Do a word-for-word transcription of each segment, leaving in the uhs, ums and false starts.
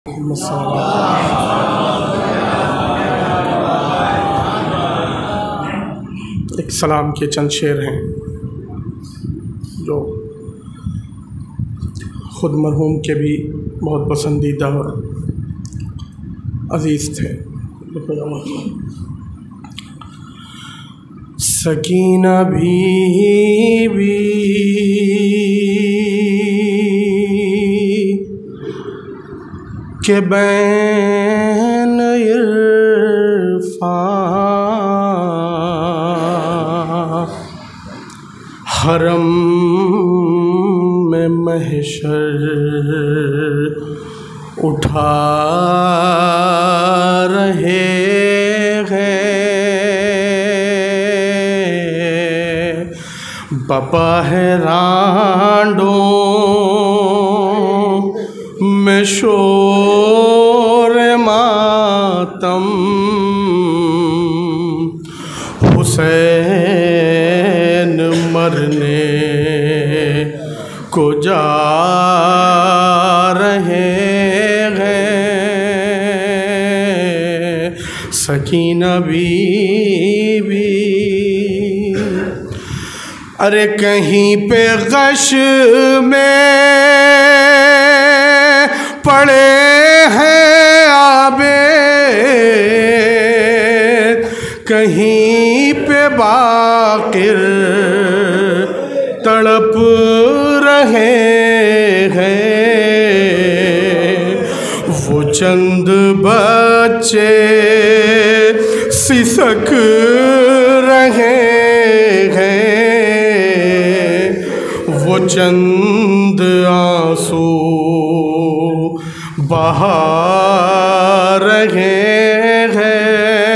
ایک سلام کے چند شعر ہیں جو خود مرحوم کے بھی بہت پسندیدہ اور عزیز تھے۔ سکینہ بھی بھی کہ بین عرفان حرم میں محشر اٹھا رہے ہیں، بپا ہے رانڈوں میں شور ماتم، حسین مرنے کو جا رہے ہیں۔ سکینہ بی بی ارے کہیں پہ غش میں پڑے ہیں عابد، کہیں پہ باقر تڑپ رہے ہیں، وہ چند بچے سسک رہے ہیں، وہ چند آنسو بہا رہے ہیں۔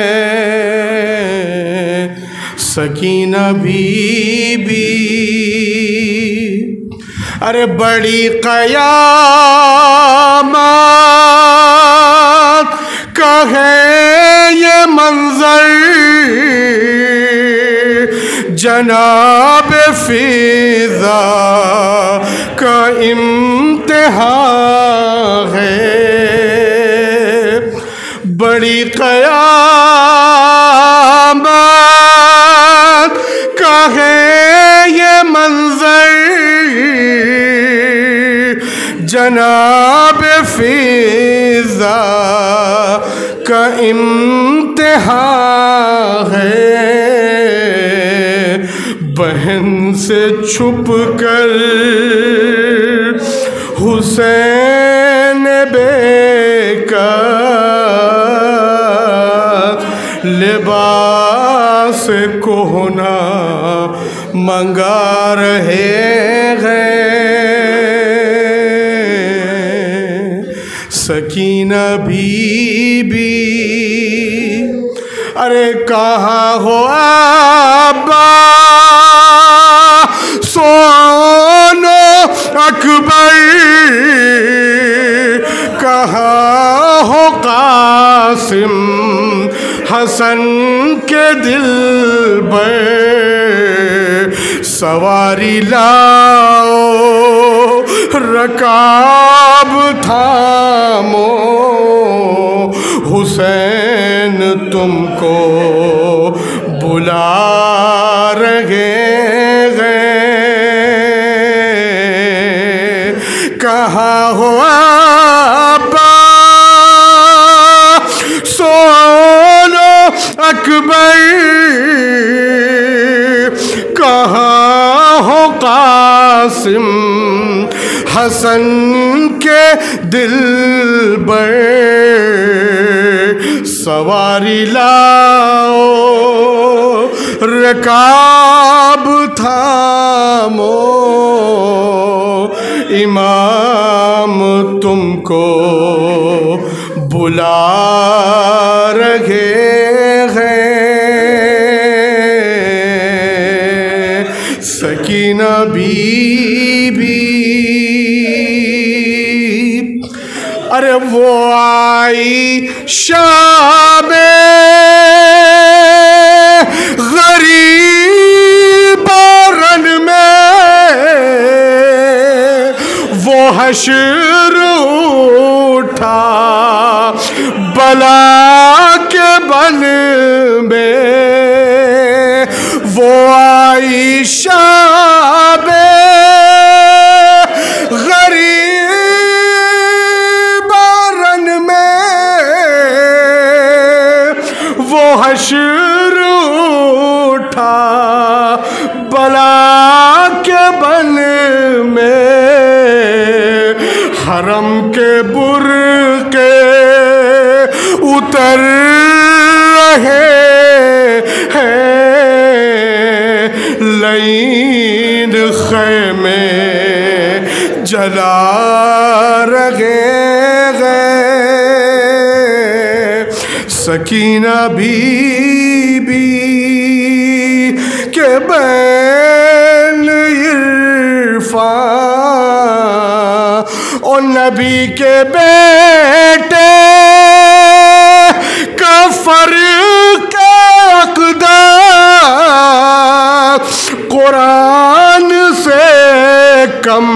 سکینہ بی بی ارے بڑی قیامت کا ہے یہ منظر، جناب فضا کا امتحان ہے، بڑی قیامت کا ہے یہ منظر، جناب فضا کا امتحان ہے، بہن سے چھپ کر حسین بے کا لباس کہنا منگا رہے ہیں۔ سکینہ بی بی ارے کہاں ہو ابا سونو اکبر، کہاں ہو قاسم حسن کے دل بر، سواری لاؤ رکاب تھامو، حسین تم کو بلا رہے ہیں، کہاں ہو ابا سونو اکبر، کہاں ہو قاسم حسن کے دل بر، سواری لاؤ رکاب تھامو، امام تم کو بلا رہے ہیں۔ سکینہ بی بی ارے وہ آئی شام غریب رن میں، وہ حشر اٹھا بلا کے بن میں وہ عائشہ بے غریب رن میں وہ حشر اٹھا بلا کے بن میں حرم کے برقع اتر رہے ہیں لعین خیمے جلا رہے ہیں سکینہ بی بی کے بین عرفان اور نبی کے بیٹے کفر کے اقدار قرآن سے کم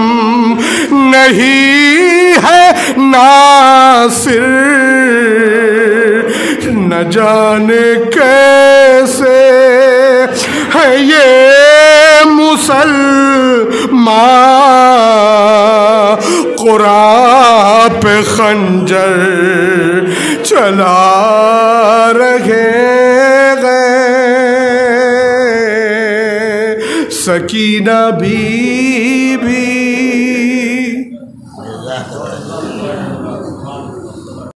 نہیں ہے ناصر نہ جانے کیسے ہے یہ مسلمان قرآن پہ خنجر چلا رہے ہیں سکینہ بھی